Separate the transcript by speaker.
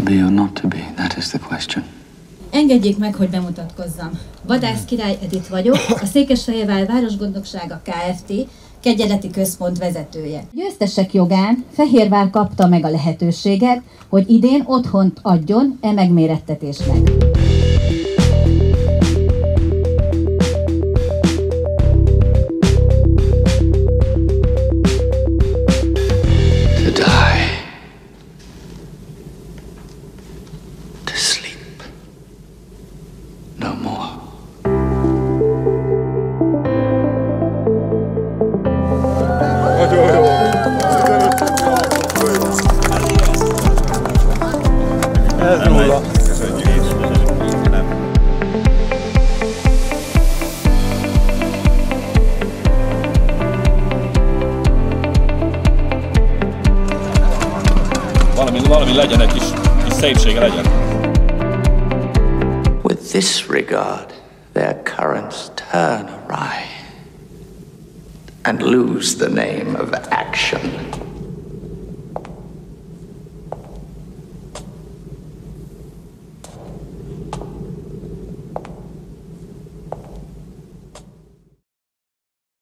Speaker 1: To be or not to be, that is the question.
Speaker 2: Engedjék meg, hogy bemutatkozzam. Vadász Király Edith vagyok, a Székesfehérvár Városgondnoksága Kft. Kegyeleti Központ vezetője. Győztesek jogán Fehérvár kapta meg a lehetőséget, hogy idén otthont adjon e megmérettetésnek.
Speaker 1: To die. To sleep. No more.
Speaker 3: Ez nulla. Valami legyen, egy kis szépsége legyen.
Speaker 1: With this regard, their currents turn awry and lose the name of action.